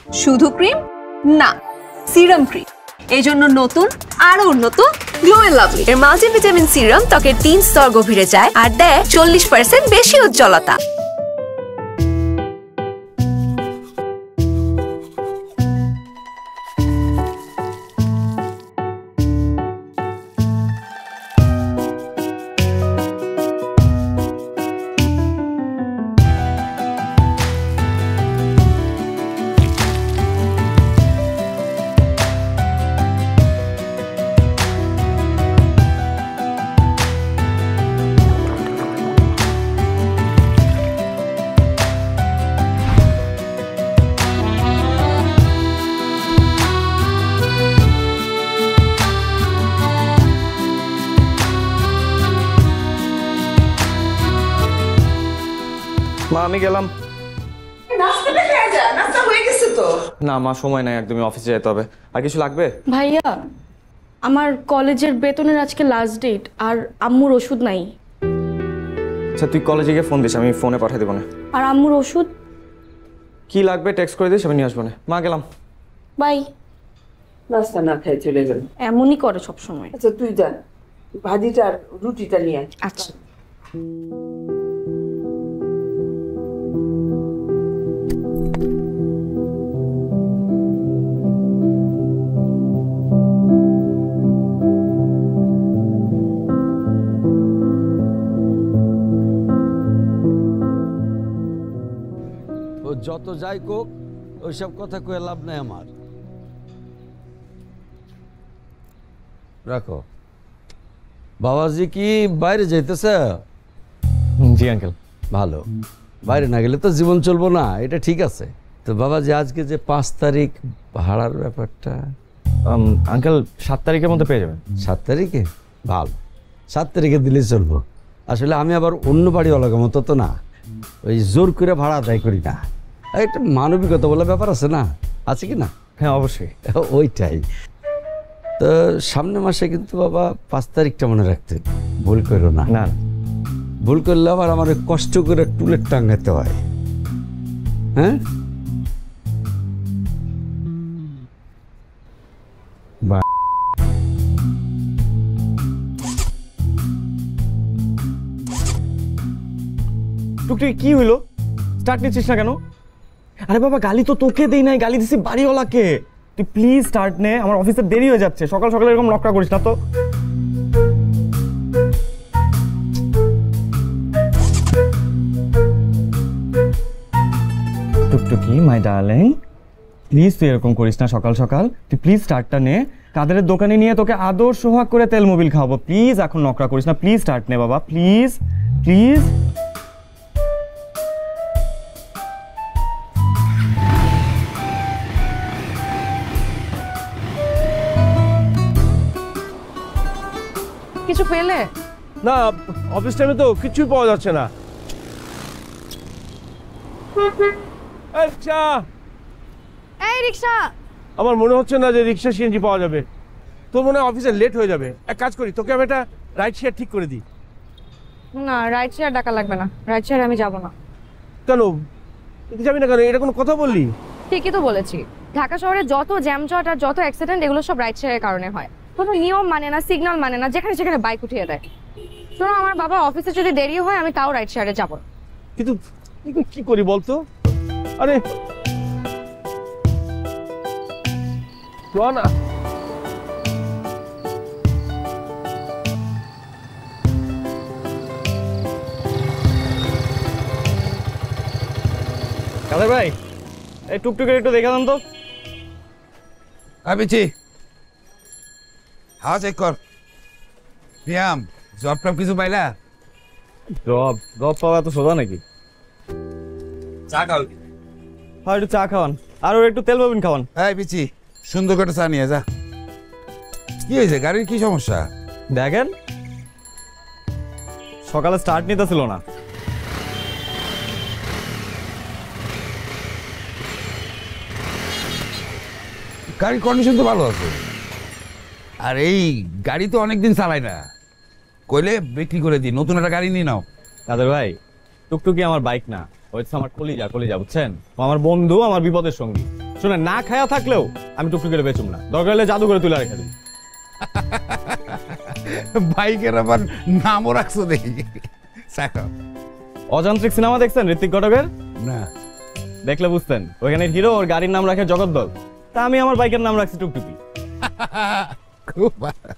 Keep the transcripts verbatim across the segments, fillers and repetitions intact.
শুধু ক্রিম না, serum cream. এই জন্য নতুন আরো উন্নত গ্লো এন্ড লাভলি এর মাল্টিভিটামিন সিরাম ত্বকের তিন স্তর গভীরে যায় আর দেয় চল্লিশ পার্সেন্ট বেশি উজ্জ্বলতা। মা আমি গেলাম। নাস্তাটা খেয়ে যা, নাস্তা হয়ে গেছে তো। না মা, সময় নাই, একদমই অফিসে যেতে হবে। আর কিছু লাগবে? ভাইয়া, আমার কলেজের বেতনের আজকে লাস্ট ডেট, আর আম্মুর ওষুধ নাই। আচ্ছা তুই কলেজে গিয়ে ফোন দিস, আমি ফোনে পাঠিয়ে দেবো না। আর আম্মুর ওষুধ কি লাগবে টেক্সট করে দিস, আমি নিয়ে আসবো না। মা গেলাম। বাই। নাস্তা না খেয়ে চলে গেল। এমনই করে সব সময়। আচ্ছা তুই যা, ভাজিটা আর রুটিটা নিয়ে আয়। আচ্ছা। যত যাই কোক, ওইসব কথা কয়ে লাভ নাই আমার। রাখো। বাবাজি কি বাইরে যাইতেছে? জি আঙ্কেল। ভালো, বাইরে না গেলে তো জীবন চলবো না, এটা ঠিক আছে। তো বাবাজি আজকে যে পাঁচ তারিখ ভাড়ার ব্যাপারটা, আঙ্কেল সাত তারিখের মধ্যে পেয়ে যাবেন। সাত তারিখে? ভালো, সাত তারিখে দিলেই চলবো। আসলে আমি আবার অন্য বাড়িওয়ালার মতো তো না, ওই জোর করে ভাড়া আদায় করি না। একটা মানবিকতা বলে ব্যাপার আছে না, আছে কি না? হ্যাঁ অবশ্যই। ওইটাই তো। সামনের মাসে কিন্তু বাবা পাঁচ তারিখটা মনে রাখতে ভুল করো না। না ভুল করলে আবার আমার কষ্ট করে টুলের টাঙ্গাতে হয়। হ্যাঁ টুকটুকি কি হইলো? স্টার্ট নিচ্ছিস না কেন? আরে বাবা গালি তো তোকে দেই নাই, গালি দিছি বাড়িওয়ালাকে। তুই প্লিজ স্টার্ট নে, আমার অফিসে দেরি হয়ে যাচ্ছে। সকাল সকাল এরকম নকরা করিস না তো। টুকটুকি মাই ডার্লিং, প্লিজ তুই এরকম করিস না সকাল সকাল। তুই প্লিজ স্টার্টটা নে, কাদের দোকানে নিয়ে তোকে আদর সোহাগ করে তেল মোবিল খাওয়াবো। প্লিজ এখন নকরা করিস না, প্লিজ স্টার্ট নে বাবা, প্লিজ প্লিজ। কিছু পেলে? না, অফিস টাইমে তো কিছুই পাওয়া যাচ্ছে না। আচ্ছা, এই রিকশা। আমার মনে হচ্ছে না যে রিক্সা সিএনজি পাওয়া যাবে। তোর মনে হয় অফিসে লেট হয়ে যাবে। এক কাজ করি, তোকে আমি একটা রাইড শেয়ার ঠিক করে দিই। না, রাইড শেয়ার ডাকা লাগবে না, রাইড শেয়ার আমি যাব না। কেন তুই যাবি না কেন? এটা কোনো কথা বললি? ঠিকই তো বলেছি, ঢাকা শহরে যত জ্যামজট আর যত অ্যাক্সিডেন্ট এগুলো সব রাইড শেয়ারের কারণে হয়। কোনো নিয়ম মানে না, সিগন্যাল মানে না, যেখানে সেখানে বাইক উঠিয়ে দেয়। শোনো, আমার বাবা অফিসে যদি দেরি হয় আমি তাও রাইড শেয়ারে যাব। কিন্তু কি করি বলতো? আরে না, কাদের ভাই এই টুকটুকে একটু দেখে দেন তো। আবিছি হাওয়া চেক কর। প্রিয়াম, জব টব কিছু পাইলা? জব জব পাওয়া তো সোজা নাকি? চা খাও? হ্যাঁ একটু চা খাওয়ান, আর ওর একটু তেল বাবিন খাওয়ান। হ্যাঁ বিচি, সুন্দর করে চা নিয়ে যা। কি হয়েছে, গাড়ির কি সমস্যা? দেখেন সকালে স্টার্ট নিতেছিল না। গাড়ির কন্ডিশন তো ভালো আছে, আর এই গাড়ি তো অনেকদিন চালাই না। কইলে বিক্রি করে দিই, নতুন একটা গাড়ি নিয়ে নাও। কাদের ভাই টুকটুকি আমার বাইক না, হচ্ছে আমার কলিজা কলিজা বুঝছেন? ও আমার বন্ধু, আমার বিপদের সঙ্গী। শুনে না খায়া থাকলেও আমি টুকটুকি করে বেচুম না, দরকার হলে জাদু করে তুলে রেখে দিই। বাইকের আবার নামও রাখছো দেখি। অযান্ত্রিক সিনেমা দেখছেন ঋত্বিক ঘটকের? না। দেখলে বুঝতেন, ওইখানে হিরো ওর গাড়ির নাম রাখে জগদ্দল, তা আমি আমার বাইকের নাম রাখছি টুকটুকি। খুব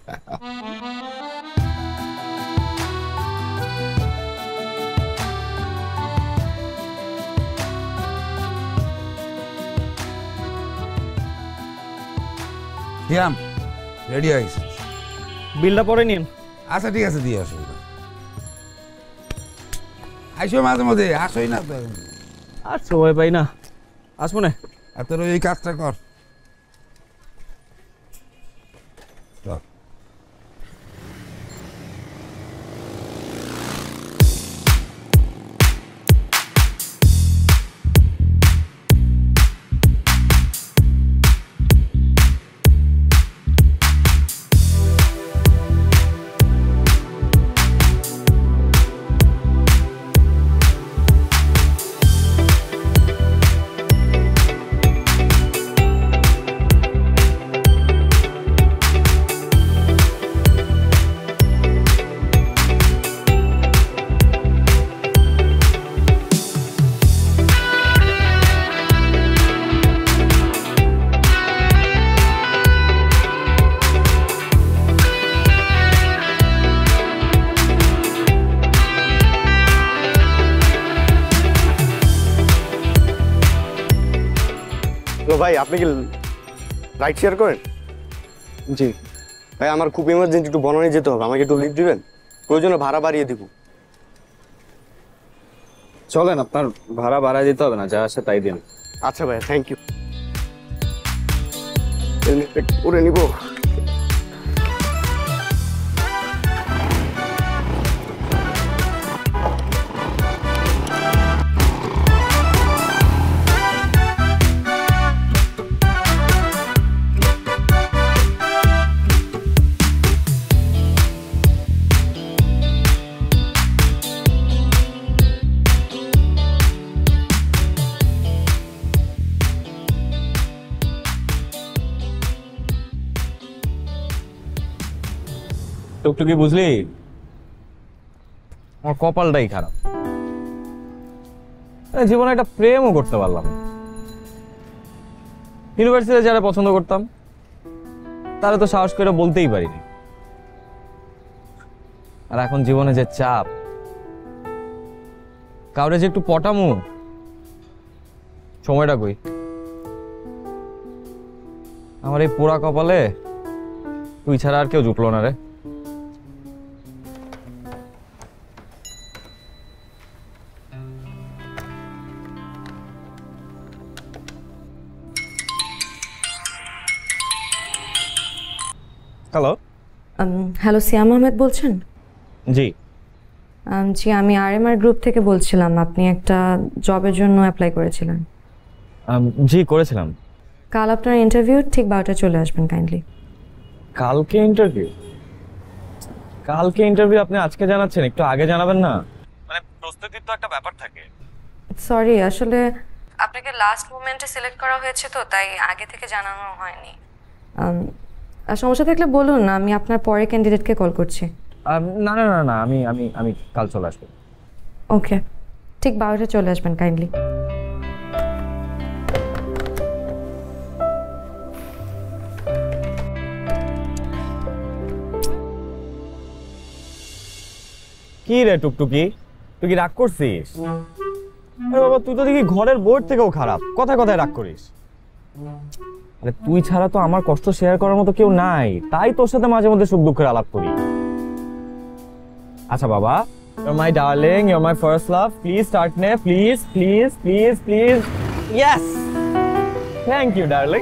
রেডি হয়েছে, বিলটা পরে নিন। আচ্ছা ঠিক আছে, দিয়ে অসুবিধা। আইসো মাঝে মধ্যে, আসোই না তো। আর সময় পাই না, আসবো না। আর তোর ওই কাজটা কর। ভাই আপনি কি রাইড শেয়ার করেন? জি ভাই, আমার খুব ইমার্জেন্সি, একটু বনানী যেতে হবে, আমাকে একটু লিফট দিবেন? প্রয়োজনে ভাড়া বাড়িয়ে দিব। চলেন, আপনার ভাড়া বাড়ায় দিতে হবে না, যা আসে তাই দিন। আচ্ছা ভাই, থ্যাংক ইউ। হেলমেট পরে নিব। টুকটুকি বুঝলি, আমার কপালটাই খারাপ, জীবনে একটা প্রেমও করতে পারলাম। ইউনিভার্সিটিতে যারা পছন্দ করতাম তারা তো সাহস করে বলতেই পারিনি। আর এখন জীবনে যে চাপ, কাউরে যে একটু পটামু, সময়টা কই। আমার এই পোড়া কপালে তুই ছাড়া আর কেউ জুটলো না রে। হ্যালো। হ্যালো, সিয়াম আহমেদ বলছেন? জি জি, আমি আর এম আর গ্রুপ থেকে বলছিলাম। আপনি একটা জবের জন্য অ্যাপ্লাই করেছিলেন। জি করেছিলাম। কাল আপনার ইন্টারভিউ, ঠিক বারোটা চলে আসবেন কাইন্ডলি। কালকে ইন্টারভিউ? কালকে ইন্টারভিউ আপনি আজকে জানাচ্ছেন, একটু আগে জানাবেন না? মানে প্রস্তুতির তো একটা ব্যাপার থাকে। সরি, আসলে আপনাকে লাস্ট মোমেন্টে সিলেক্ট করা হয়েছে তো, তাই আগে থেকে জানানো হয়নি। আর সমস্যা থাকলে বলুন, আমি আপনার পরে ক্যান্ডিডেটকে কল করছি। না না না না আমি আমি আমি কাল চলে আসবো। ওকে, ঠিক বারোটা চলে আসবেন কাইন্ডলি। কি রে টুকটুকি, তুই কি রাগ করছিস? আরে বাবা, তুই তো দেখি ঘরের বোর্ড থেকেও খারাপ, কথায় কথায় রাগ করিস। আরে তুই ছাড়া তো আমার কষ্ট শেয়ার করার মতো কেউ নাই, তাই তোর সাথে মাঝে মধ্যে সুখ দুঃখের আলাপ করি। আচ্ছা বাবা, you're my darling, you're my first love, please start নে, please please please please. Yes, thank you darling.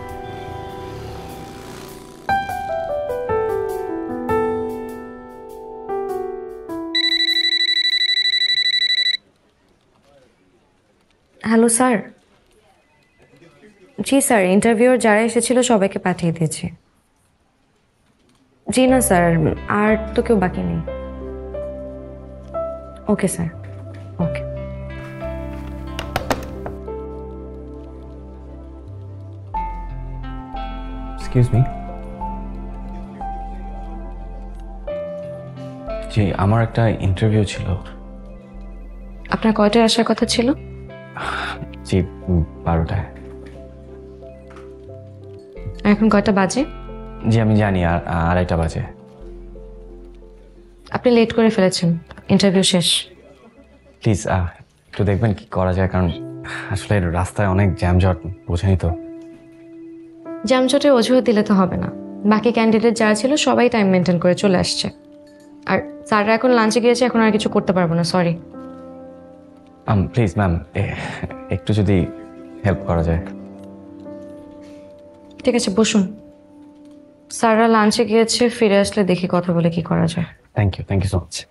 Hello sir. জি স্যার, ইন্টারভিউর যারা এসেছিল সবাইকে পাঠিয়ে দিয়েছি। জি না স্যার, আর তো কেউ বাকি নেই। Okay sir, okay. Excuse me, জি আমার একটা ইন্টারভিউ ছিল। আপনার কয়টায় আসার কথা ছিল? জি বারোটায়। এখন কয়টা বাজে? জি আমি জানি, আর আড়াইটা বাজে। আপনি লেট করে ফেলেছেন, ইন্টারভিউ শেষ। প্লিজ একটু দেখবেন কি করা যায়, কারণ আসলে রাস্তায় অনেক জ্যামজট, বোঝেনি তো। জ্যামজটের অজুহাত দিলে তো হবে না, বাকি ক্যান্ডিডেট যারা ছিল সবাই টাইম মেনটেন করে চলে আসছে। আর স্যাররা এখন লাঞ্চে গিয়েছে, এখন আর কিছু করতে পারবো না, সরি। প্লিজ ম্যাম একটু যদি হেল্প করা যায়। ঠিক আছে বসুন, স্যাররা লাঞ্চে গিয়েছে, ফিরে আসলে দেখি কথা বলে কি করা যায়। Thank you, thank you so much.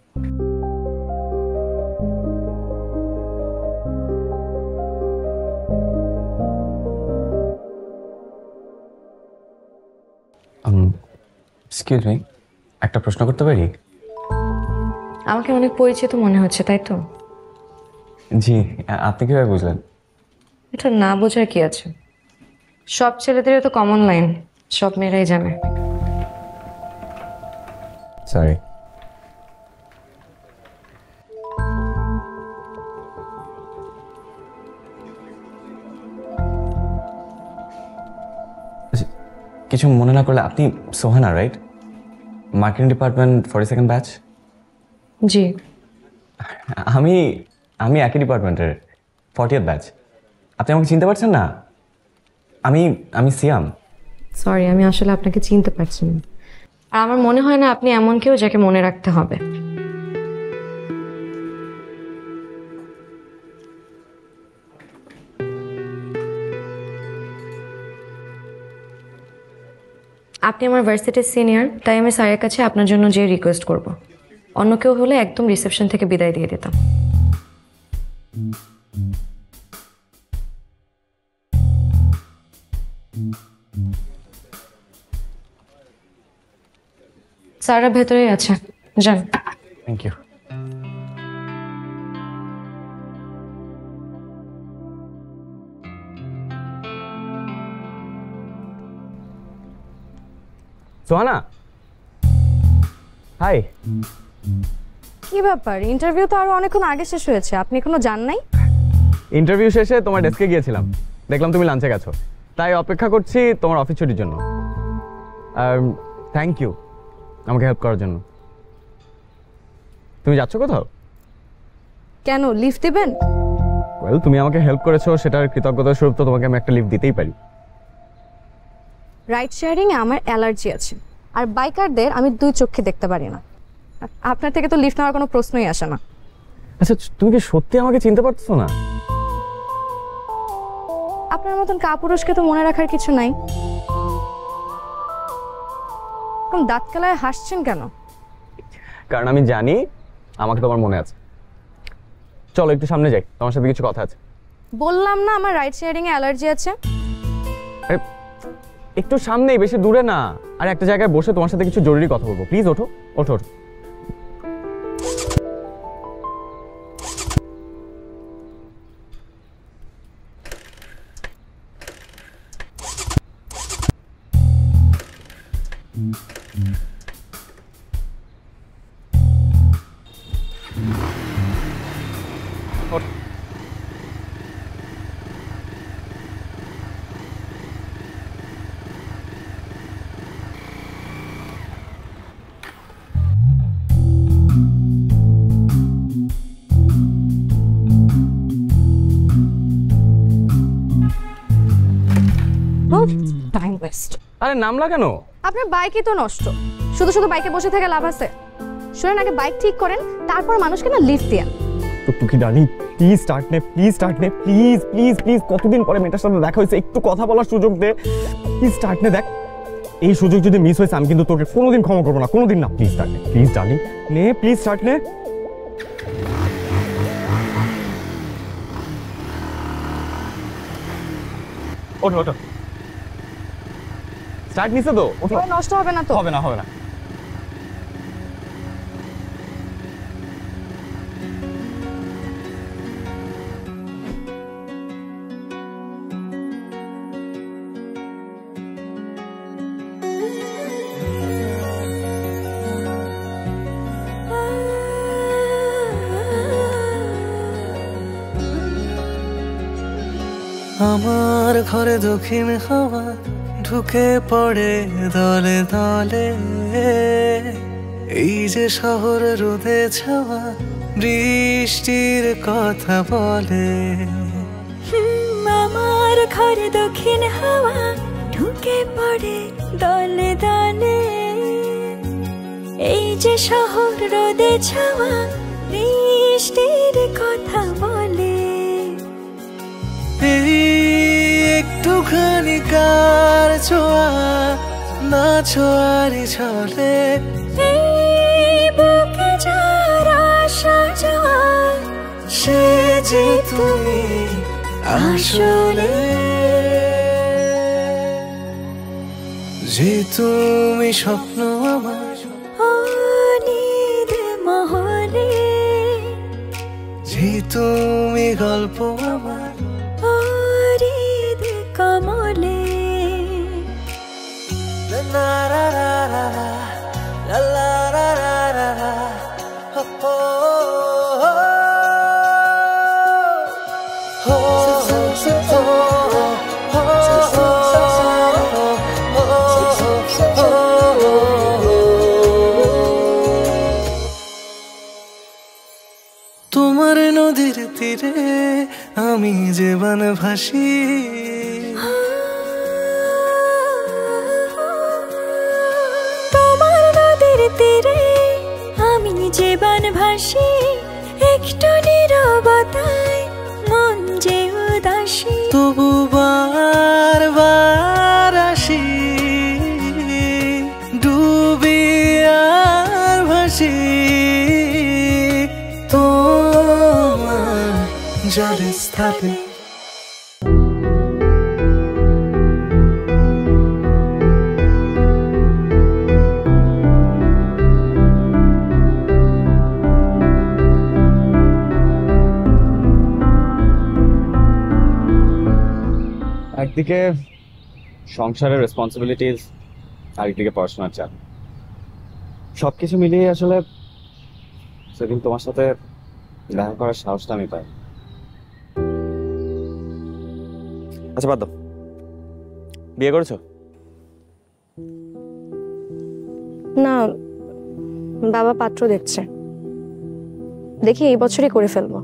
Excuse me, একটা প্রশ্ন করতে পারি? আমাকে অনেক পরিচিত মনে হচ্ছে, তাই তো? জি, আপনি কিভাবে বুঝলেন? এটা না বোঝার কি আছে, সব ছেলেদেরই তো কমন লাইন, সব মেয়েরাই জানে। সরি। কিছু মনে না করলে, আপনি Sohana right? Marketing department forty second batch. জি আমি আমি একই ডিপার্টমেন্টের ফর্টিয়েথ ব্যাচ। আপনি আমাকে চিনতে পারছেন না? আমি আমি সিয়াম। সরি, আমি আসলে আপনাকে চিনতে পারছি না, আর আমার মনে হয় না আপনি এমন কেউ যাকে মনে রাখতে হবে। আপনি আমার ভার্সিটির সিনিয়র, তাই আমি স্যারের কাছে আপনার জন্য যে রিকোয়েস্ট করব, অন্য কেউ হলে একদম রিসেপশন থেকে বিদায় দিয়ে দিতাম। স্যাররা ভেতরেই আছে, যান। Thank you. সোহানা, হাই। কি ব্যাপার, ইন্টারভিউ তো আরো অনেকক্ষণ আগে শেষ হয়েছে, আপনি এখনো যান নাই? ইন্টারভিউ শেষে তোমার ডেস্কে গিয়েছিলাম, দেখলাম তুমি লাঞ্চে গেছো, তাই অপেক্ষা করছি তোমার অফিস ছুটির জন্য। থ্যাংক ইউ আমাকে হেল্প করার জন্য। তুমি যাচ্ছ কোথাও? কেন, লিফট দিবেন? ওয়েল, তুমি আমাকে হেল্প করেছো, সেটার কৃতজ্ঞতার স্বরূপ তো তোমাকে আমি একটা লিফট দিতেই পারি। রাইড শেয়ারিং এ আমার অ্যালার্জি আছে, আর বাইকারদের আমি দুই চোখে দেখতে পারি না। আপনার থেকে তো লিফট নেওয়ার কোনো প্রশ্নই আসে না। আচ্ছা, তুমি কি সত্যি আমাকে চিনতে পারছো না? আপনার মতন কাপুরুষকে তো মনে রাখার কিছু নাই। এরকম দাঁত কেলায় হাসছেন কেন? কারণ আমি জানি আমাকে তোমার মনে আছে। চলো একটু সামনে যাই, তোমার সাথে কিছু কথা আছে। বললাম না আমার রাইড শেয়ারিং এ অ্যালার্জি আছে। আরে একটু সামনেই, বেশি দূরে না। আর একটা জায়গায় বসে তোমার সাথে কিছু জরুরি কথা বলবো। প্লিজ ওঠো ওঠো ওঠো। Time waste. আরে নামলা কেন? আপনার বাইকই তো নষ্ট, শুধু শুধু বাইকে বসে থেকে লাভ আছে? শুনেন, আগে বাইক ঠিক করেন, তারপর মানুষকে না লিফট দেন। টুকটুকি ডার্লিং, প্লিজ স্টার্ট নে, প্লিজ স্টার্ট নে, প্লিজ প্লিজ প্লিজ। কতদিন পরে মেয়েটার সাথে দেখা হয়েছে, একটু কথা বলার সুযোগ দে। প্লিজ স্টার্ট নে। দেখ, এই সুযোগ যদি মিস হয়েছে আমি কিন্তু তোকে কোনোদিন ক্ষমা করবো না, কোনোদিন না। প্লিজ স্টার্ট নে, প্লিজ ডার্লিং নে, প্লিজ স্টার্ট নে। ওঠো ওঠো। স্টার্ট নিছে তো, ওঠো। নষ্ট হবে না তো? হবে না হবে না। আমার ঘরে দক্ষিণ হাওয়া ঢুকে পড়ে দলে দলে, এই যে শহর রোদে ছাওয়া বৃষ্টির কথা বলে। আমার ঘরে দক্ষিণ হাওয়া ঢুকে পড়ে দলে দলে, এই যে শহর রোদে ছাওয়া বৃষ্টির কথা বলে। এই একটুখানি কার ছোঁয়া না ছোঁয়ারি ছলে, এই বুকে যার আশা যাওয়া সে যে তুমি আসলে, যে তুমি স্বপ্ন আমার অনিদ মহলে, যে তুমি গল্প আমার অরিদ কমলে। লা লা লা লা লা লা লা লা লা লা, হো হো হো হো তোমার নদীর তীরে আমি যে বান ভাসি, তোমার নদীর তীরে আমি যে বান ভাসি, একটু নীরবতায় মন যে উদাসী, তবু বার বার আসি ডুবি আর ভাসি তোমার জলের স্থলে। একদিকে সংসারের রেসপন্সিবিলিটিস, আরেকদিকে পড়াশোনার চাপ, সবকিছু মিলিয়ে আসলে সেদিন তোমার সাথে দেখা করার সাহসটা আমি পাই। আচ্ছা বাদ দাও, বিয়ে করেছো? না, বাবা পাত্র দেখছে, দেখি এই বছরই করে ফেলবো।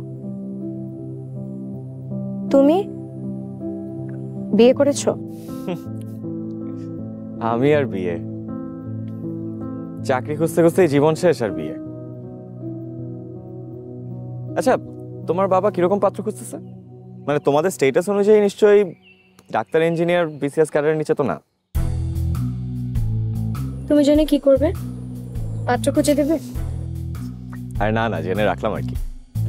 তুমি বিয়ে করেছো? আমি আর বিয়ে, চাকরি খুঁজতে খুঁজতে জীবন শেষ আর বিয়ে। আচ্ছা, তোমার বাবা কিরকম পাত্র খুঁজতেছে? মানে তোমাদের স্টেটাস অনুযায়ী নিশ্চয়ই ডাক্তার, ইঞ্জিনিয়ার, বিসিএস ক্যাডারের নিচে তো না? তুমি জেনে কি করবে? পাত্র খুঁজে দেবে? আর না না, জেনে রাখলাম আর কি।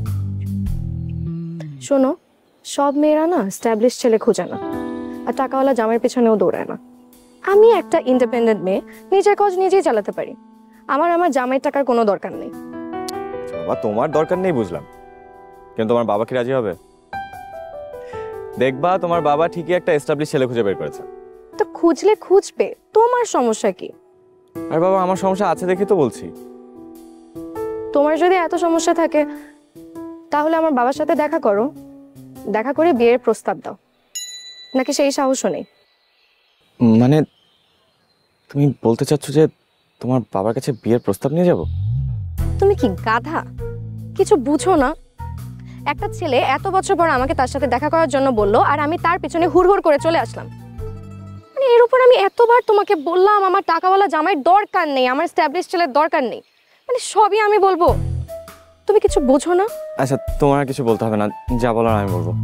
শোনো, সব মেয়েরা না স্ট্যাবলিশ ছেলে খোঁজে না, আর টাকাওয়ালা জামাইয়ের পেছনেও দৌড়ায় না। আমি একটা ইন্ডিপেন্ডেন্ট মেয়ে, নিজের কাজ নিজেই চালাতে পারি। আমার আমার জামাইয়ের টাকার কোনো দরকার নেই। বাবা, তোমার দরকার নেই বুঝলাম, কিন্তু তোমার বাবা কি রাজি হবে? দেখবা তোমার বাবা ঠিকই একটা এস্টাবলিশ ছেলে খুঁজে বের করেছে। তো খুঁজলে খুঁজবে, তোমার সমস্যা কি? আর বাবা, আমার সমস্যা আছে দেখি তো বলছি। তোমার যদি এত সমস্যা থাকে তাহলে আমার বাবার সাথে দেখা করো, দেখা করে বিয়ের প্রস্তাব দাও। নাকি সেই সাহসও নেই? মানে তুমি বলতে চাচ্ছ যে তোমার বাবার কাছে বিয়ের প্রস্তাব নিয়ে যাব? তুমি কি গাধা? কিছু বুঝো না? একটা ছেলে এত বছর পর আমাকে তার সাথে দেখা করার জন্য বললো, আর আমি তার পিছনে হুড়হুড় করে চলে আসলাম। মানে এর উপর আমি এতবার তোমাকে বললাম আমার টাকাওয়ালা জামাইয়ের দরকার নেই, আমার স্ট্যাবলিশ ছেলের দরকার নেই, মানে সবই আমি বলবো, তুমি কিছু বোঝো না? আচ্ছা, তোমার কিছু বলতে হবে না, যা বলার আমি বলবো।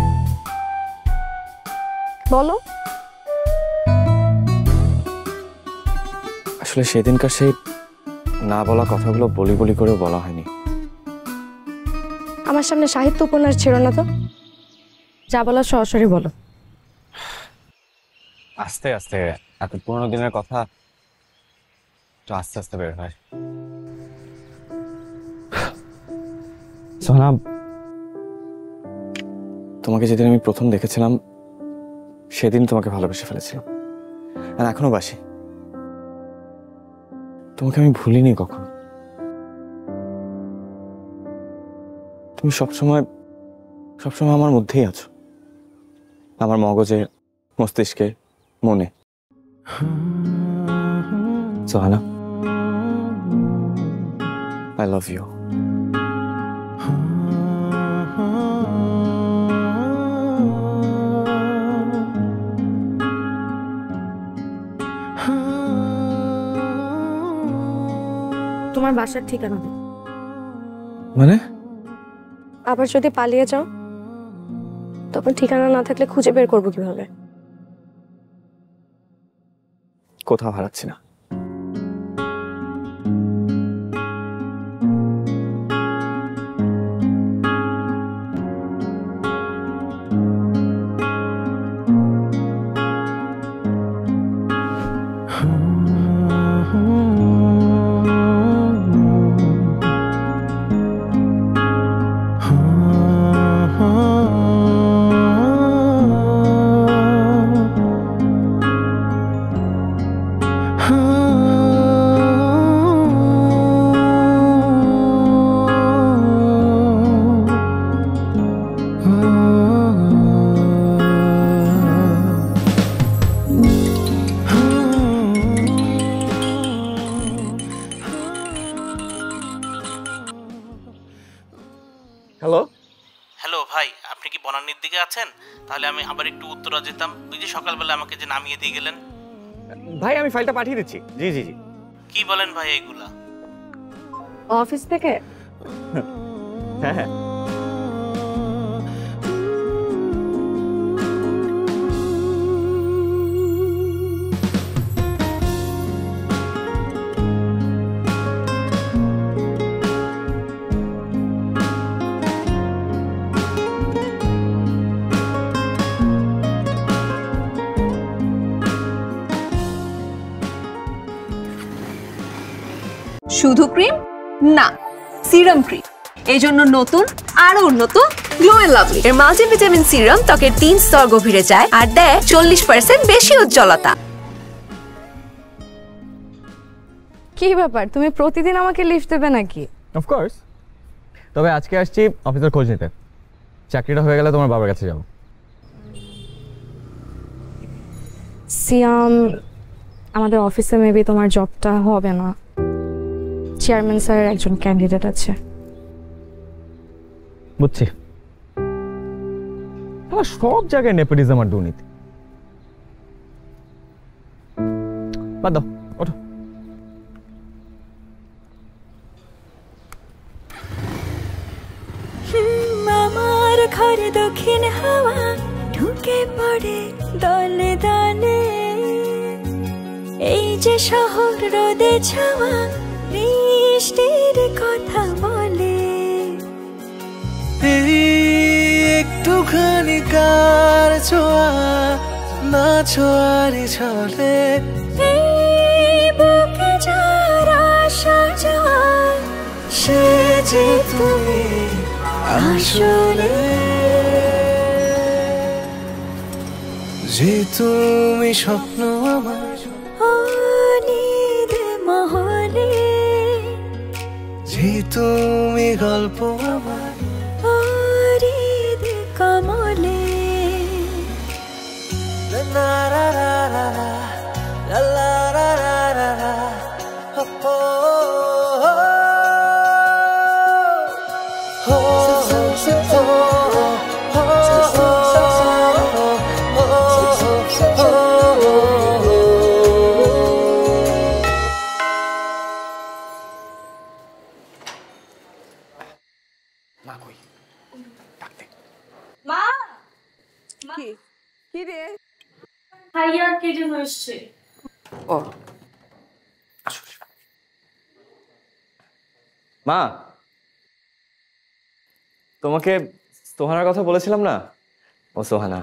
বলো। আসলে সেদিনকার সেই না বলা কথাগুলো বলি বলি করেও বলা হয়নি। আমার সামনে সাহিত্য উপন্যাস ছিল না তো, যা বলার সরাসরি বলো। আস্তে আস্তে, এত পুরোনো দিনের কথা তো আস্তে আস্তে বের হয়। সোনা, তোমাকে যেদিন আমি প্রথম দেখেছিলাম সেদিন তোমাকে ভালোবেসে ফেলেছিলাম, আর এখনো বাসি। তোমাকে আমি ভুলিনি কখনো। তুমি সবসময় সবসময় আমার মধ্যেই আছো, আমার মগজে, মস্তিষ্কে, মনে। Sohana, I love you. তোমার বাসার ঠিকানা মানে? আবার যদি পালিয়ে যাও তখন ঠিকানা না থাকলে খুঁজে বের করবো কিভাবে? কোথাও হারাচ্ছি না। হ্যালো হ্যালো ভাই, আপনি কি বনানীর দিকে আছেন? তাহলে আমি আবার একটু উত্তরা যেতাম। ওই যে সকালবেলা আমাকে যে নামিয়ে দিয়ে গেলেন। ভাই আমি ফাইলটা পাঠিয়ে দিচ্ছি। জি জি জি। কি বলেন ভাই এইগুলা? অফিস থেকে? হ্যাঁ হ্যাঁ। শুধু ক্রিম না, সিরাম ক্রিম। এই জন্য নতুন আরো উন্নত গ্লো এন্ড লাভলি এর মাল্টিভিটামিন সিরাম ত্বকের তিন স্তর গভীরে যায় আর দেয় চল্লিশ পার্সেন্ট বেশি উজ্জ্বলতা। কি ব্যাপার, তুমি প্রতিদিন আমাকে লিফট দেবে নাকি? অফকোর্স, তবে আজকে আসছি অফিসের খোঁজ নিতে। চাকরিটা হয়ে গেলে তোমার বাবার কাছে যাবো। সিয়াম, আমাদের অফিসে মেবি তোমার জবটা হবে না। চেয়ারম্যান স্যারের একজন ক্যান্ডিডেট আছে। বুঝছি, সব জায়গায় নেপোটিজম আর দুর্নীতি। বাদ দাও, ওঠো। আমার ঘরে দক্ষিণ হাওয়া ঢুকে পড়ে দলে দলে, এই যে শহর রোদে ছাওয়া বৃষ্টির কথা বলে। এই একটুখানি কার ছোঁয়া না ছোঁয়ারি ছলে, এই বুকে যার আশা যাওয়া সে যে তুমি আসলে, যে তুমি স্বপ্ন আমার অনিদ মহলে, যে তুমি গল্প আমার অরিদ কমলে। লা লা লা লা লা লা লা লা লা লা হো হো হো মা কি কি রে ভাইয়া কে যেন এসছে। ও মা, তোমাকে সোহানার কথা বলেছিলাম না? ও সোহানা।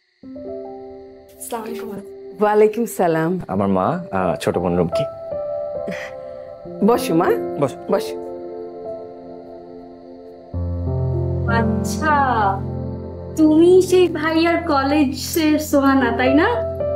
ওয়ালাইকুম সালাম। আমার মা, ছোট বোন রুমকি। বসো মা, বস বস। আচ্ছা, তুমি সেই ভাইয়ার কলেজের সোহানা, তাই না?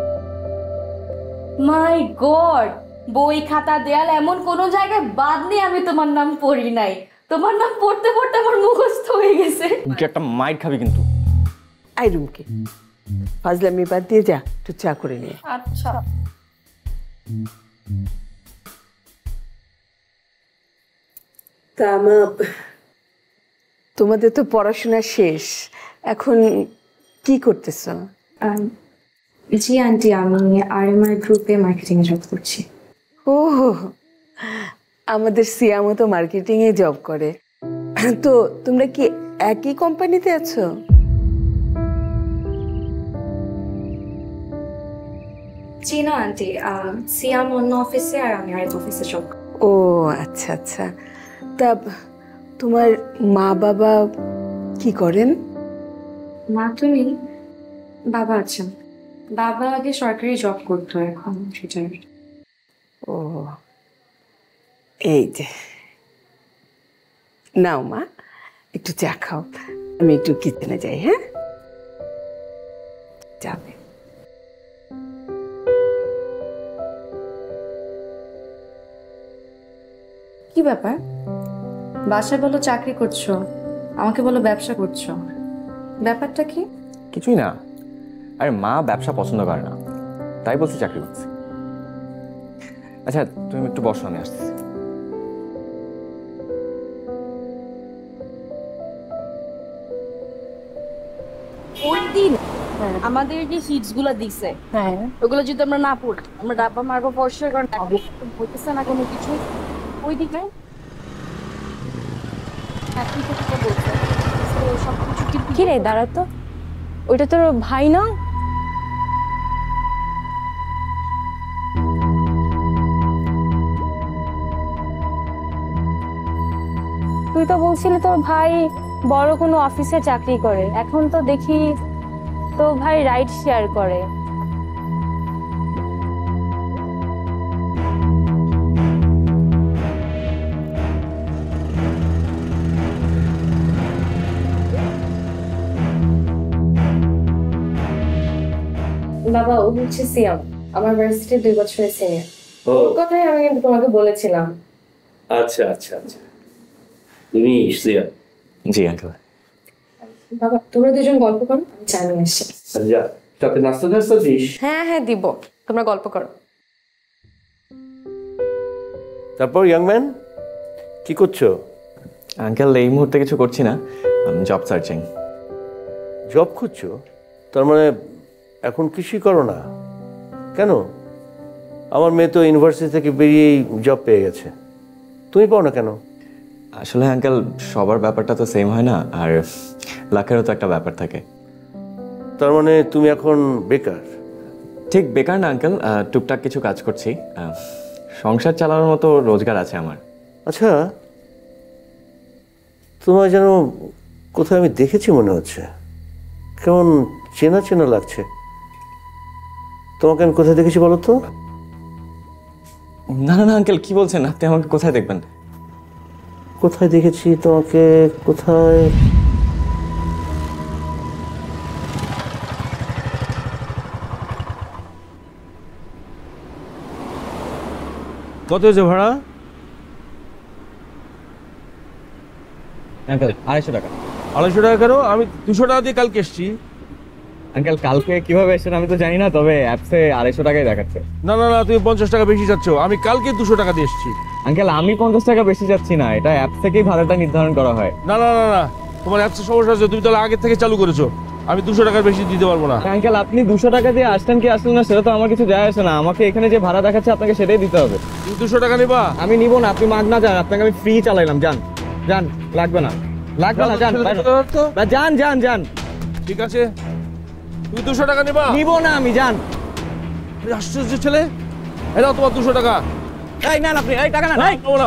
মাই গড, বই খাতা দেয়াল এমন কোন জায়গায় বাদ নেই আমি তোমার নাম পড়ি নাই। তোমার নাম পড়তে পড়তে আমার মুখস্থ হয়ে গেছে। একটা মাইর খাবি কিন্তু। আই রুমকি, ফাজলামি বাদ দিয়ে যা, একটু চা করে নিয়ে। আচ্ছা। তা মা, তোমাদের তো পড়াশোনা শেষ, এখন কি করতেছ? জি আন্টি, আমি আরএমআর গ্রুপে মার্কেটিং এ জব করছি। ও, আমাদের সিয়ামও তো মার্কেটিং এ জব করে। তো তোমরা কি একই কোম্পানিতে আছো? জি না আন্টি, সিয়াম অন্য অফিসে আর আমি আরেক অফিসে জব। ও আচ্ছা আচ্ছা। তা তোমার মা বাবা কি করেন? মা তো নেই, বাবা আছেন। বাবা আগে সরকারি জব করতো, এখন রিটায়ার্ড। ও, এই যে নাও মা, একটু চা খাও, আমি একটু কিচেনে যাই। হ্যাঁ, যাবে। কি ব্যাপার? বাসায় বলো চাকরি করছো, আমাকে বলো ব্যবসা করছো, ব্যাপারটা কি? কিছুই না। আরে মা ব্যবসা পছন্দ করে না, তাই বলছি চাকরি করছি। আচ্ছা তুমি একটু বসো, আমি আসতেছি। ওই দিন আমাদের যে শিটস গুলো দিছে, হ্যাঁ ওগুলো যদি আমরা না পড়ি, আমরা ডাব্বা মারবো ফর্সা, কারণ হইতেছে না কোনো কিছু। ওই দিকে কি রে, দাঁড়া তো, ওইটা তোর ভাই না? তুই তো বলছিলি তোর ভাই বড় কোনো অফিসে চাকরি করে, এখন তো দেখি তোর ভাই রাইড শেয়ার করে। বাবা, ও হচ্ছে সিয়াম, আমার ভার্সিটির দুই বছরের সিনিয়র। ওর কথাই আমি কিন্তু তোমাকে বলেছিলাম। আচ্ছা আচ্ছা আচ্ছা, তুমি সিয়াম? জি আঙ্কেল। বাবা, তোমরা দুজন গল্প করো, আমি চা নিয়ে আসছি। যা, সাথে নাস্তা টাস্তা দিস। হ্যাঁ হ্যাঁ দিব, তোমরা গল্প করো। তারপর ইয়াং ম্যান কি করছো? আঙ্কেল এই মুহূর্তে কিছু করছি না, জব সার্চিং। জব খুঁজছো? তার মানে এখন কিছুই করো না কেন? আমার মেয়ে তো ইউনিভার্সিটি থেকে বেরিয়েই জব পেয়ে গেছে, তুমি পাও না কেন? আসলে আঙ্কেল সবার ব্যাপারটা তো সেম হয় না, আর লাখেরও তো একটা ব্যাপার থাকে। তার মানে তুমি এখন বেকার? ঠিক বেকার না আঙ্কেল, টুকটাক কিছু কাজ করছি, সংসার চালানোর মতো রোজগার আছে আমার। আচ্ছা, তোমার যেন কোথায় আমি দেখেছি মনে হচ্ছে, কেমন চেনা চেনা লাগছে। তোমাকে আমি কোথায় দেখেছি বলো তো? না না আঙ্কেল, কি বলছেন আপনি? আমাকে কোথায় দেখবেন? কোথায় দেখেছি তোমাকে? কোথায়? কত হয়েছে ভাড়া? আঙ্কেল আড়াইশো টাকা। আড়াইশো টাকা কেন? আমি দুশো টাকা দিয়ে কালকে এসছি। আঙ্কেল কালকে কিভাবে এসেছেন আমি তো জানি না, তবে অ্যাপসে আড়াইশো টাকাই দেখাচ্ছে। না না না, তুমি পঞ্চাশ টাকা বেশি যাচ্ছ, আমি কালকে দুশো টাকা দিয়ে এসছি। আঙ্কেল আমি পঞ্চাশ টাকা বেশি যাচ্ছি না, এটা অ্যাপ থেকেই ভাড়াটা নির্ধারণ করা হয়। না না না না, তোমার অ্যাপসে সমস্যা আছে, তুমি তাহলে আগে থেকে চালু করেছো। আমি দুশো টাকার বেশি দিতে পারবো না। আঙ্কেল আপনি দুশো টাকা দিয়ে আসলেন কি আসলেন না সেটা তো আমার কিছু যায় আসে না, আমাকে এখানে যে ভাড়া দেখাচ্ছে আপনাকে সেটাই দিতে হবে। তুমি দুশো টাকা নিবা? আমি নিব না, আপনি মাগনা যান, আপনাকে আমি ফ্রি চালাইলাম। যান যান, লাগবে না লাগবে না, যান যান যান যান। ঠিক আছে, তুমি দুশো টাকা নিবা? নিব না আমি, যান। আশ্চর্য ছেলে, এই নাও তোমার দুশো টাকা। এই না আপনি, এই টাকা না নাই না।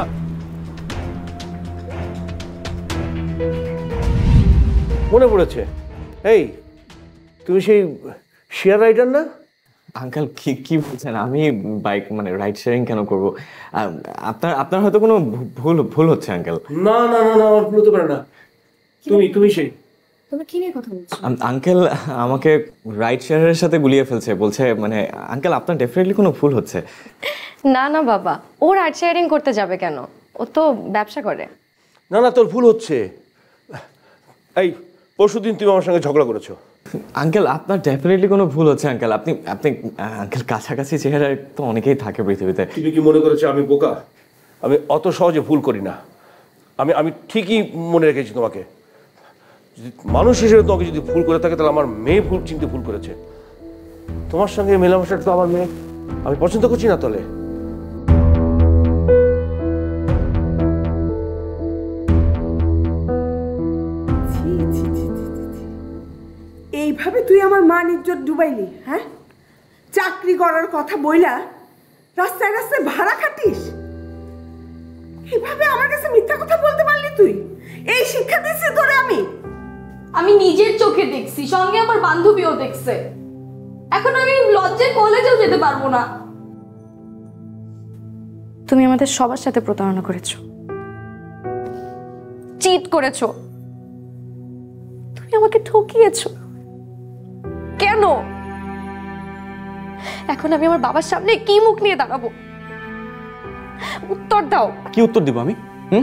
মনে পড়েছে, এই তুমি সেই শেয়ার রাইডার না? আঙ্কেল কি কি বলছেন? আমি বাইক মানে রাইড শেয়ারিং কেন করব? আপনার আপনার হয়তো কোনো ভুল ভুল হচ্ছে আঙ্কেল। না না না না, আমার ভুল হতে পারে না। তুমি তুমি সেই তুমি কি নিয়ে কথা বলছো? আঙ্কেল আমাকে রাইড শেয়ারের সাথে গুলিয়ে ফেলছে, বলছে মানে আঙ্কেল আপনার ডেফিনেটলি কোনো ভুল হচ্ছে। না না বাবা, ও রাইড শেয়ারিং করতে যাবে কেন? ও তো ব্যবসা করে। না না, তোর ভুল হচ্ছে। এই পরশুদিন তুমি আমার সঙ্গে ঝগড়া করেছো, আঙ্কেল আপনার ডেফিনেটলি কোনো ভুল হচ্ছে আঙ্কেল। আপনি আপনি আঙ্কেল কাছাকাছি চেহারা তো অনেকেই থাকে পৃথিবীতে। তুমি কি মনে করেছো আমি বোকা? আমি অত সহজে ভুল করি না। আমি আমি ঠিকই মনে রেখেছি তোমাকে। মানুষ হিসেবে তোমাকে যদি ভুল করে থাকে তাহলে আমার মেয়ে ভুল চিনতে ভুল করেছে। তোমার সঙ্গে মেলামেশাটা তো আমার মেয়ে আমি পছন্দ করছি না। তাহলে এইভাবে তুই আমার মান ইজ্জত ডুবাইলি? হ্যাঁ, চাকরি করার কথা বইলা রাস্তায় রাস্তায় ভাড়া খাটিস, এইভাবে আমার কাছে মিথ্যা কথা বলতে পারলি তুই? এই শিক্ষা দিচ্ছি তোরে আমি? আমি নিজের চোখে দেখছি, সঙ্গে আমার বান্ধবীও দেখছে। এখন আমি লজ্জায় কলেজেও যেতে পারবো না। তুমি আমাদের সবার সাথে প্রতারণা করেছো, চিট করেছো, তুমি আমাকে ঠকিয়েছো। কেন? এখন আমি আমার বাবার সামনে কি মুখ নিয়ে দাঁড়াবো? উত্তর দাও। কি উত্তর দিব আমি? হুম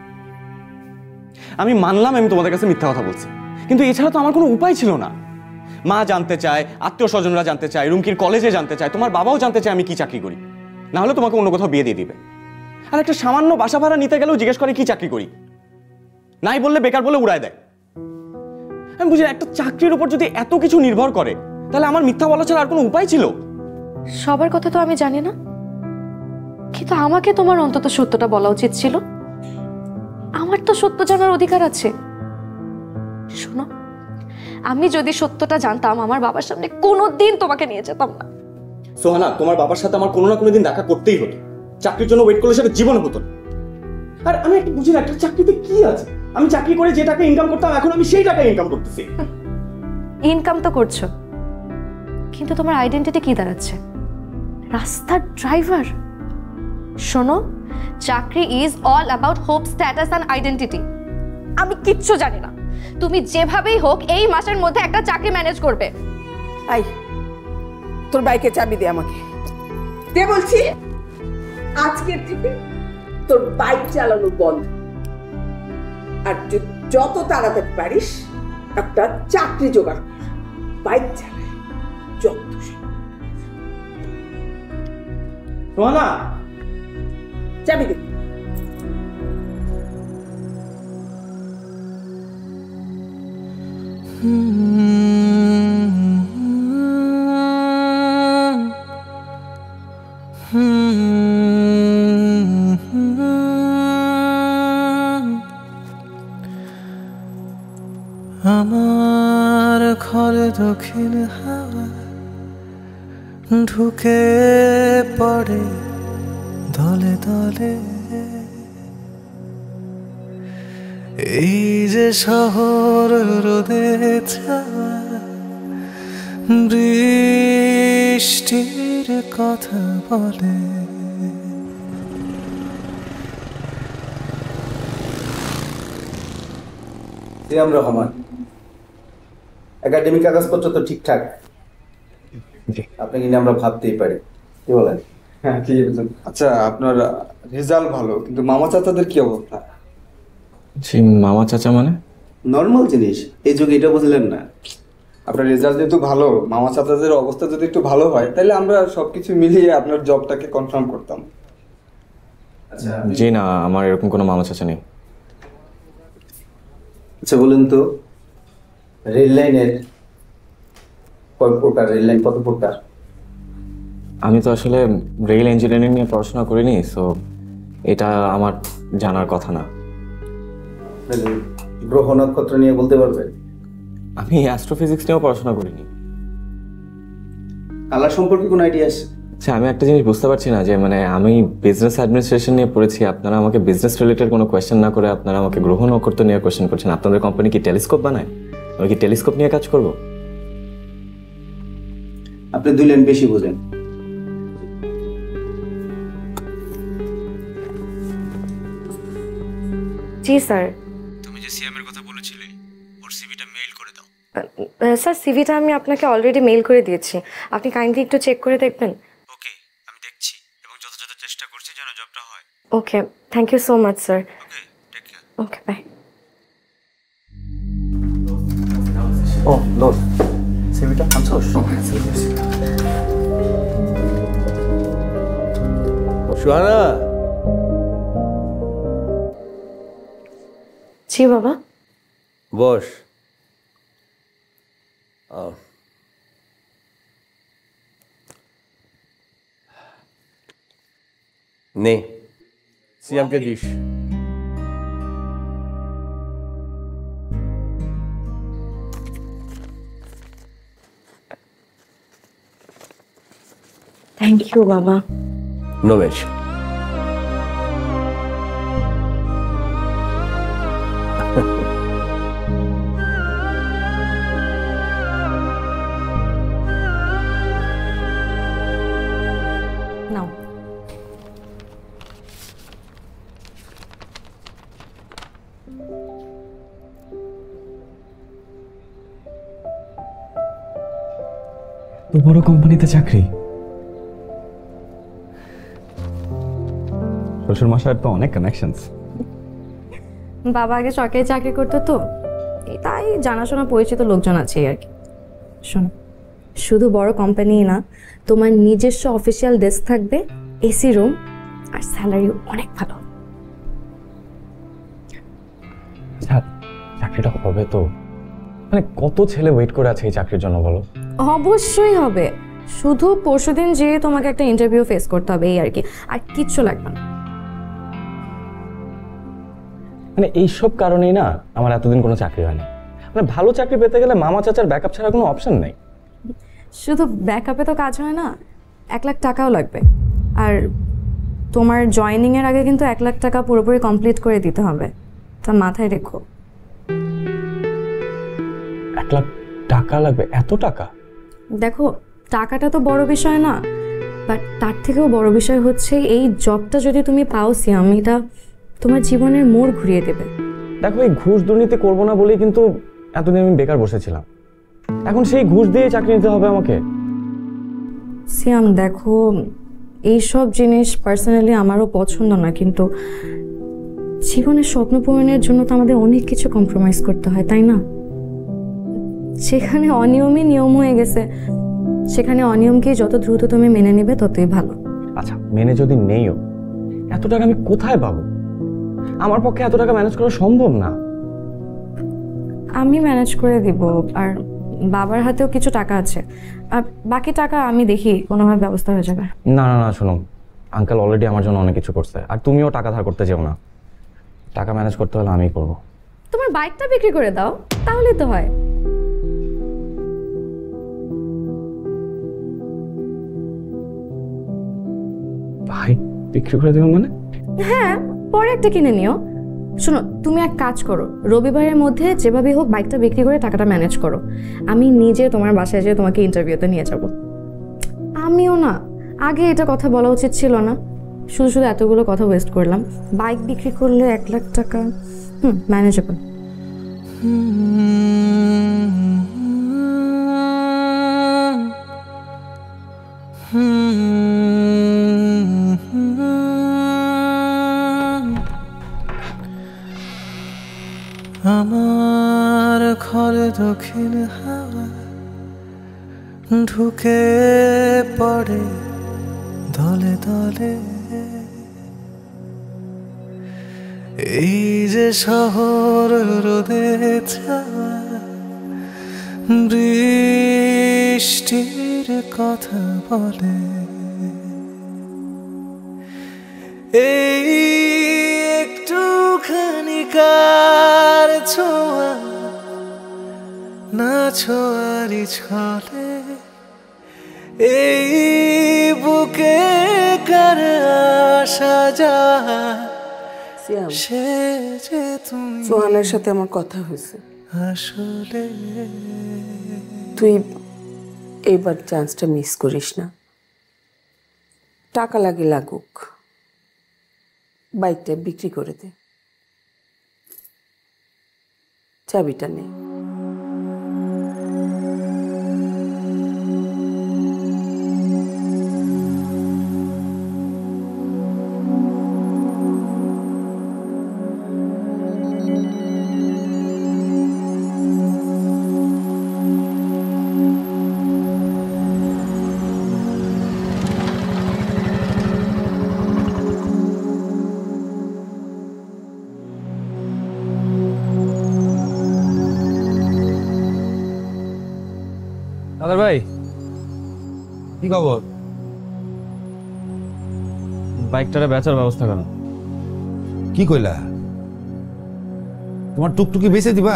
আমি মানলাম আমি তোমাদের কাছে মিথ্যা কথা বলছি, কিন্তু এছাড়া তো আমার কোনো উপায় ছিল না। মা জানতে চায়, আত্মীয় স্বজনরা জানতে চায়, রুমকির কলেজে জানতে চায়, তোমার বাবাও জানতে চায় আমি কি চাকরি করি। না হলে তোমাকে অন্য কোথাও বিয়ে দিয়ে দিবে। আর একটা সামান্য বাসা ভাড়া নিতে গেলেও জিজ্ঞেস করে কি চাকরি করি, নাই বললে বেকার বলে উড়ায় দেয়। আমি বুঝি একটা চাকরির উপর যদি এত কিছু নির্ভর করে তাহলে আমার মিথ্যা বলা ছাড়া আর কোনো উপায় ছিল? সবার কথা তো আমি জানি না, কিন্তু আমাকে তোমার অন্তত সত্যটা বলা উচিত ছিল। আমার তো সত্য জানার অধিকার আছে। শোনো, আমি যদি সত্যটা জানতাম আমার বাবার সামনে কোনোদিন তোমাকে নিয়ে যেতাম না। সোহানা, তোমার বাবার সাথে আমার কোনো না কোনো দিন দেখা করতেই হতো। চাকরির জন্য ওয়েট করলে সেটা জীবনে হতো না। আর আমি একটা বুঝি না, একটা চাকরিতে কি আছে? আমি চাকরি করে যে টাকা ইনকাম করতাম এখন আমি সেই টাকা ইনকাম করতেছি। ইনকাম তো করছো, কিন্তু তোমার আইডেন্টিটি কি দাঁড়াচ্ছে? রাস্তার ড্রাইভার। শোনো, চাকরি is all about hope, status and identity. আমি কিচ্ছু জানি না। তুমি যেভাবেই হোক এই মাসের মধ্যে একটা চাকরি ম্যানেজ করবে। আই, তোর বাইকে চাবি দে আমাকে। দে বলছি। আজকের থেকে তোর বাইক চালানো বন্ধ, আর যত তাড়াতাড়ি পারিস একটা চাকরি জোগাড়। বাইক চালায় যত। সোহানা, চাবি দে। আমার ঘরে দক্ষিণ হাওয়া ঢুকে পড়ে দলে দলে, এই যে শহর রোদে ছাওয়া বৃষ্টির কথা বলে। সিয়াম রহমান, একাডেমিক কাগজপত্র তো ঠিকঠাক? আপনাকে নিয়ে আমরা ভাবতেই পারি, কি বলেন? হ্যাঁ ঠিক আছে। আচ্ছা, আপনার রেজাল্ট ভালো, কিন্তু মামা চাচাদের কি অবস্থা? জি, মামা চাচা মানে? নর্মাল জিনিস, এই যুগে এটা বুঝলেন না? আপনার রেজাল্ট যেহেতু ভালো, মামা চাচাদের অবস্থা যদি একটু ভালো হয় তাহলে আমরা সবকিছু মিলিয়ে আপনার জবটাকে কনফার্ম করতাম। আচ্ছা জি না, আমার এরকম কোনো মামা চাচা নেই। আচ্ছা বলুন তো, রেল লাইনের কয় প্রকার? রেল লাইন কত প্রকার? আমি তো আসলে রেল ইঞ্জিনিয়ারিং নিয়ে পড়াশোনা করিনি, সো এটা আমার জানার কথা না। গ্রহ নক্ষত্র নিয়ে বলতে পারবেন? আমি অ্যাস্ট্রোফিজিক্স নিয়েও পড়াশোনা করিনি। কালার সম্পর্কে কোনো আইডিয়া আছে? আচ্ছা, আমি একটা জিনিস বুঝতে পারছি না যে মানে আমি বিজনেস অ্যাডমিনিস্ট্রেশন নিয়ে পড়েছি, আপনারা আমাকে বিজনেস রিলেটেড কোনো কোয়েশ্চেন না করে আপনারা আমাকে গ্রহ নক্ষত্র নিয়ে কোয়েশ্চেন করছেন। আপনাদের কোম্পানি কি টেলিস্কোপ বানায়? আমি কি টেলিস্কোপ নিয়ে কাজ করব? আপনি দুই লাইন বেশি বোঝেন। জি স্যার। তুমি যে সিএম এর কথা বলেছিলে, ওর সিভিটা মেইল করে দাও। স্যার, সিভিটা আমি আপনাকে অলরেডি মেইল করে দিয়েছি, আপনি কাইন্ডলি একটু চেক করে দেখবেন। ওকে, আমি দেখছি এবং যথাযথ চেষ্টা করছি যেন জবটা হয়। Okay, thank you so much sir. Okay, take care. Okay, bye. ও দোস্ত, সিভিটা আনছোস? সুহানা, জি বাবা। বস। আহ, নে সিয়ামকে দিস। থ্যাংক ইউ বাবা। No mention. নাও। তো বড় কোম্পানিতে চাকরি। শ্বশুর মশাইয়ের তো অনেক কানেকশনস। বাবা আগে সরকারি চাকরি করতো তো, তাই জানাশোনা পরিচিত লোকজন আছে আর কি। শোনো, শুধু বড় কোম্পানি না, তোমার নিজস্ব অফিসিয়াল ডেস্ক থাকবে, এসি রুম, আর স্যালারিও অনেক ভালো। চাকরিটা হবে তো? মানে কত ছেলে ওয়েট করে আছে এই চাকরির জন্য বলো? অবশ্যই হবে, শুধু পরশুদিন যেয়ে তোমাকে একটা ইন্টারভিউ ফেস করতে হবে, এই আর কি, আর কিচ্ছু লাগবে না। মানে এইসব কারণেই না আমার এতদিন কোনো চাকরি হয়নি। মানে ভালো চাকরি পেতে গেলে মামা চাচার ব্যাকআপ ছাড়া কোনো অপশন নেই। শুধু ব্যাকআপে তো কাজ হয় না, এক লাখ টাকাও লাগবে। আর তোমার জয়েনিং এর আগে কিন্তু এক লাখ টাকা পুরোপুরি কমপ্লিট করে দিতে হবে, তা মাথায় রেখো। এক লাখ টাকা লাগবে? এত টাকা? দেখো, টাকাটা তো বড় বিষয় না, বাট তার থেকেও বড় বিষয় হচ্ছে এই জবটা যদি তুমি পাও সিয়াম, এটা তোমার জীবনের মোড় ঘুরিয়ে দেবে। দেখো, এই ঘুষ দুর্নীতি করবো না বলেই কিন্তু এতদিন আমি বেকার বসেছিলাম। এখন সেই ঘুষ দিয়ে চাকরি নিতে হবে আমাকে? সিয়াম দেখো, এইসব জিনিস পার্সোনালি আমারও পছন্দ না, কিন্তু জীবনের স্বপ্ন পূরণের জন্য তো আমাদের অনেক কিছু কম্প্রোমাইজ করতে হয়, তাই না? সেখানে অনিয়মই নিয়ম হয়ে গেছে, সেখানে অনিয়মকে যত দ্রুত তুমি মেনে নেবে ততই ভালো। আচ্ছা, মেনে যদি নেইও, এত টাকা আমি কোথায় পাবো? আমার পক্ষে এত টাকা ম্যানেজ করা সম্ভব না। আমি ম্যানেজ করে দিব, আর বাবার হাতেও কিছু টাকা আছে, আর বাকি টাকা আমি দেখি কোনোভাবে ব্যবস্থা হয়ে যাবে। না না না, শোনো, আঙ্কেল অলরেডি আমার জন্য অনেক কিছু করছে, আর তুমিও টাকা ধার করতে যেও না। টাকা ম্যানেজ করতে হলে আমিই করবো। তোমার বাইকটা বিক্রি করে দাও, তাহলেই তো হয়। বাইক বিক্রি করে দেবো মানে? হ্যাঁ, পরে একটা কিনে নিও। শোনো, তুমি এক কাজ করো, রবিবারের মধ্যে যেভাবে হোক বাইকটা বিক্রি করে টাকাটা ম্যানেজ করো, আমি নিজে তোমার বাসায় যেয়ে তোমাকে ইন্টারভিউতে নিয়ে যাব। আমিও না, আগে এটা কথা বলা উচিত ছিল না, শুধু শুধু এতগুলো কথা ওয়েস্ট করলাম। বাইক বিক্রি করলে এক লাখ টাকা, হুম, ম্যানেজেবল। আমার ঘরে দক্ষিণ হাওয়া ঢুকে পড়ে দলে দলে, এই যে শহর রোদে ছাওয়া বৃষ্টির কথা বলে, এই একটুখানি কার ছোঁয়া না ছোঁয়ারি ছলে, এই বুকে কার আসা যায়, সে যে তুমি। সোহানের সাথে আমার কথা হয়েছে, আসলে তুই এইবার চান্সটা মিস করিস না। টাকা লাগে লাগুক, বাইকটা বিক্রি করে দে, চাবিটা নে। কাদের ভাই কি খবর? বাইকটারে বেচার ব্যবস্থা করো। কি কইলা? তোমার টুকটুকি বেচে দিবা?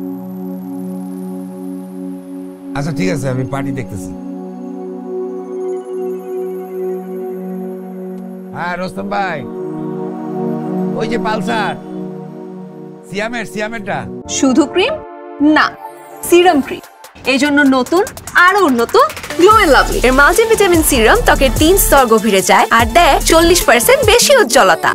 আচ্ছা ঠিক আছে, আমি পার্টি দেখতেছি। হ্যাঁ রোস্তম ভাই, ওই যে পালসার সিয়ামের সিয়ামেরটা। শুধু ক্রিম না, সিরাম ক্রিম। এই জন্য নতুন আরো উন্নত গ্লো এন্ড লাভলি এর মাল্টিভিটামিন সিরাম ত্বকের তিন স্তর গভীরে যায় আর দেয় চল্লিশ পার্সেন্ট বেশি উজ্জ্বলতা।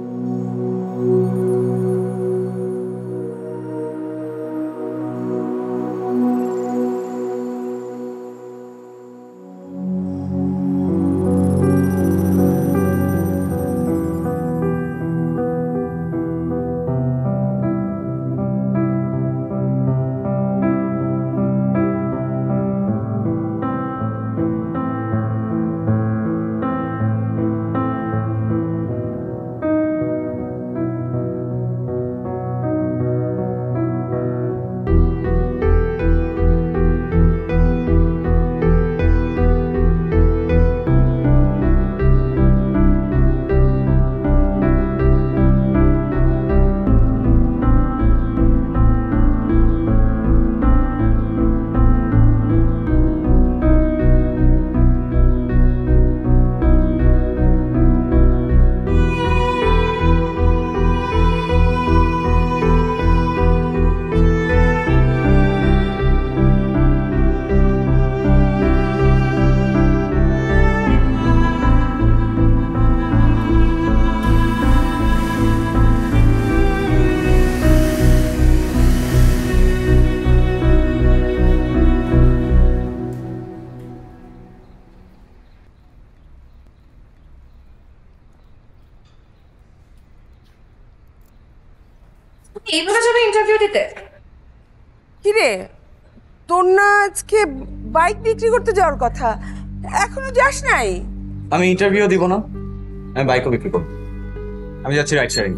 এইভাবে যাবে ইন্টারভিউ দিতে? কি রে, তোর না আজকে বাইক বিক্রি করতে যাওয়ার কথা, এখনো যাস নাই? আমি ইন্টারভিউ দিব না, আমি বাইকও বিক্রি করব। আমি যাচ্ছি রাইড শেয়ারিং।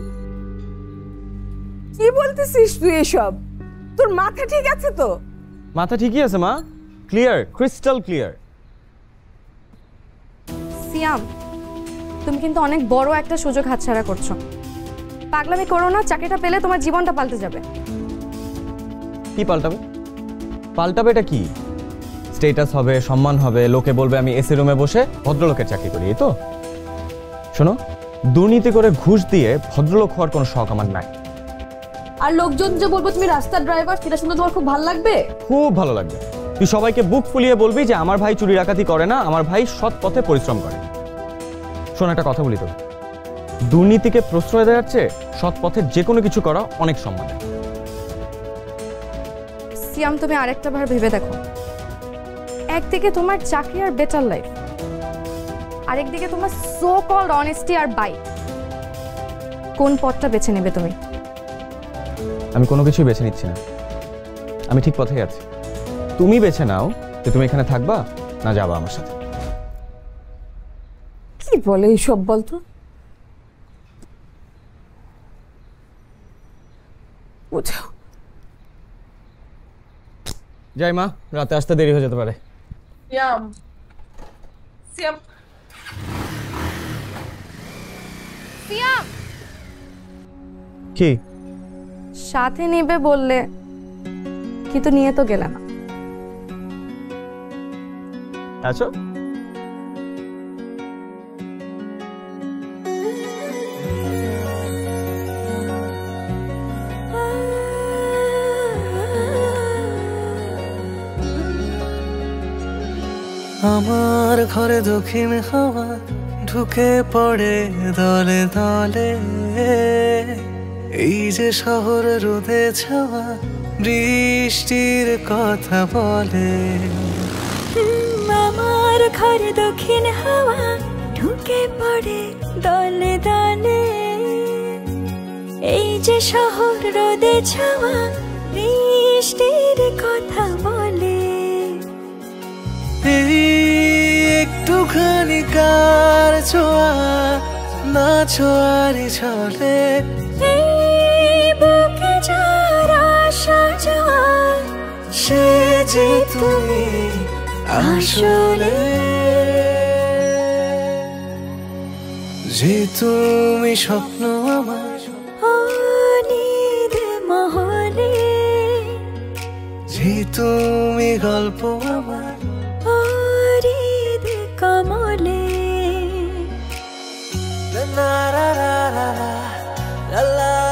কি বলতেছিস তুই এসব? তোর মাথা ঠিক আছে তো? মাথা ঠিকই আছে মা, ক্লিয়ার, ক্রিস্টাল ক্লিয়ার। সিয়াম, তুমি কিন্তু অনেক বড় একটা সুযোগ হাতছাড়া করছো। পাগলামি করো না, চাকরিটা পেলে তোমার জীবনটা পাল্টে যাবে। কি পাল্টাবে? পাল্টাবে এটা কি? স্টেটাস হবে, সম্মান হবে, লোকে বলবে আমি এসি রুমে বসে ভদ্রলোকের চাকরি করি, এই তো? শোনো, দুর্নীতি করে ঘুষ দিয়ে ভদ্রলোক হওয়ার কোনো শখ আমার নাই। আর লোকজন যে বলবো তুমি রাস্তার ড্রাইভার, সেটা শুনে তোমার খুব ভালো লাগবে? খুব ভালো লাগবে। তুই সবাইকে বুক ফুলিয়ে বলবি যে আমার ভাই চুরি ডাকাতি করে না, আমার ভাই সৎ পথে পরিশ্রম করে। শোন, একটা কথা বলি তো, দুর্নীতিকে প্রশ্রয় দেওয়ার চেয়ে সৎ পথে যে কোনো কিছু করা অনেক সম্মান। সিয়াম, তুমি আরেকটা বার ভেবে দেখো। একদিকে তোমার চাকরি আর বেটার লাইফ, আরেকদিকে তোমার সো কল্ড অনেস্টি আর বাইক। কোন পথটা বেছে নেবে তুমি? আমি কোনো কিছুই বেছে নিচ্ছি না, আমি ঠিক পথেই আছি। তুমি বেছে নাও যে তুমি এখানে থাকবা না যাবা আমার সাথে। কি বলে এইসব বলতো? বুঝাও। যাই মা, রাতে আসতে দেরি হয়ে যেতে পারে। সিয়াম, সিয়াম, সিয়াম, কি সাথে নেবে বললে, কিন্তু নিয়ে তো গেলে না। আচ্ছা, আমার ঘরে দক্ষিণ হাওয়া ঢুকে পড়ে দলে দলে, এই যে শহর রোদে ছাওয়া বৃষ্টির কথা বলে। আমার ঘরে দক্ষিণ হাওয়া ঢুকে পড়ে দলে দলে, এই যে শহর রোদে ছাওয়া বৃষ্টির কথা বলে। এই একটুখানি কার ছোঁয়া না ছোঁয়ারি ছলে, এই বুকে যার আশা যাওয়া, সে যে তুমি আসলে যে তুমি স্বপ্ন আমার অনিদে মহলে যে তুমি গল্প আমার অরিদে কমলে la la la la la la